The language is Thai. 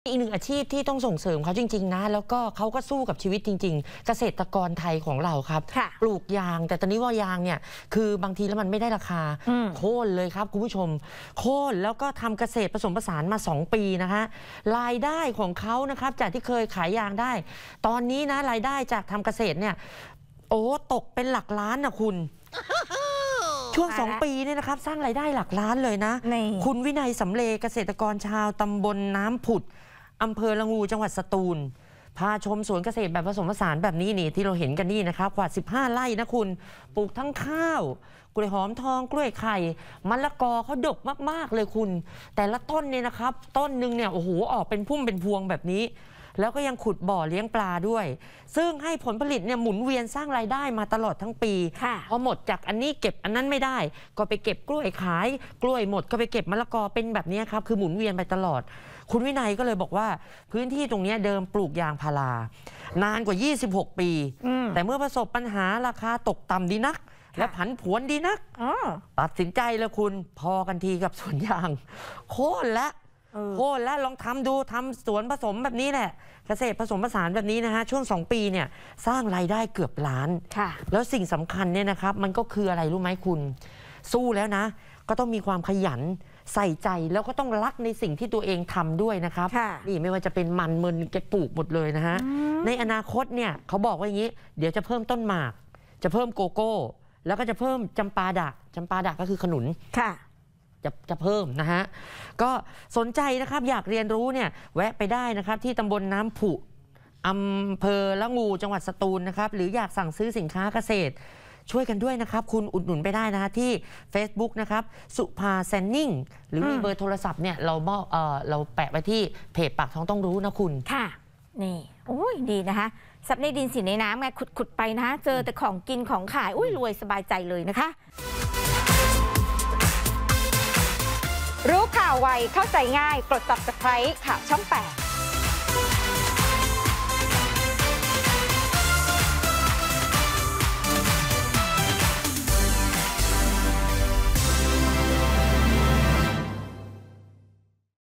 อีกหนึ่งอาชีพที่ต้องส่งเสริมเขาจริงๆนะแล้วก็เขาก็สู้กับชีวิตจริงๆเกษตรกรไทยของเราครับปลูกยางแต่ตอนนี้ว่ายางเนี่ยคือบางทีแล้วมันไม่ได้ราคาโค่นเลยครับคุณผู้ชมโค่นแล้วก็ทำเกษตรผสมผสานมา2 ปีนะคะรายได้ของเขานะครับจากที่เคยขายยางได้ตอนนี้นะรายได้จากทำเกษตรเนี่ยโอ้ตกเป็นหลักล้านนะคุณช่วง2 ปีเนี่ยนะครับสร้างรายได้หลักล้านเลยนะคุณวินัยสำเลเกษตรกรชาวตำบลน้ำผุดอำเภอละงูจังหวัดสตูลพาชมสวนเกษตรแบบผสมผสานแบบนี้นี่ที่เราเห็นกันนี่นะครับกว่า15 ไร่นะคุณปลูกทั้งข้าวกล้วยหอมทองกล้วยไข่มะละกอเขาดกมากๆเลยคุณแต่ละต้นเนี่ยนะครับต้นหนึ่งเนี่ยโอ้โหออกเป็นพุ่มเป็นพวงแบบนี้แล้วก็ยังขุดบ่อเลี้ยงปลาด้วยซึ่งให้ผลผลิตเนี่ยหมุนเวียนสร้างรายได้มาตลอดทั้งปีพอหมดจากอันนี้เก็บอันนั้นไม่ได้ก็ไปเก็บกล้วยขายกล้วยหมดก็ไปเก็บมะละกอเป็นแบบนี้ครับคือหมุนเวียนไปตลอดคุณวินัยก็เลยบอกว่าพื้นที่ตรงนี้เดิมปลูกยางพารานานกว่า26 ปีแต่เมื่อประสบปัญหาราคาตกต่ำดีนักและผันผวนดีนักตัดสินใจเลยคุณพอกันทีกับสวนยางโค่นและลองทำดูทำสวนผสมแบบนี้แหละเกษตรผสมผสานแบบนี้นะฮะช่วง2 ปีเนี่ยสร้างรายได้เกือบล้านแล้วสิ่งสำคัญเนี่ยนะครับมันก็คืออะไรรู้ไหมคุณสู้แล้วนะก็ต้องมีความขยันใส่ใจแล้วก็ต้องรักในสิ่งที่ตัวเองทำด้วยนะครับนี่ไม่ว่าจะเป็นมันเมินแกปลูกหมดเลยนะฮะในอนาคตเนี่ยเขาบอกว่าอย่างนี้เดี๋ยวจะเพิ่มต้นหมากจะเพิ่มโกโก้แล้วก็จะเพิ่มจำปาดะก็คือขนุนจะเพิ่มนะฮะก็สนใจนะครับอยากเรียนรู้เนี่ยแวะไปได้นะครับที่ตำบลน้ำผุอำเภอละงูจังหวัดสตูลนะครับหรืออยากสั่งซื้อสินค้าเกษตรช่วยกันด้วยนะครับคุณอุดหนุนไปได้นะฮะที่ Facebook นะครับสุภาแซนนิ่งหรือมีเบอร์โทรศัพท์เนี่ยเราแปะไว้ที่เพจปากท้องต้องรู้นะคุณค่ะนี่โอ้ยดีนะคะซับในดินสินในน้ำไงขุดไปนะเจอแต่ของกินของขายอุ้ยรวยสบายใจเลยนะคะรู้ข่าวไวเข้าใจง่ายกด Subscribe ข่าวช่อง 8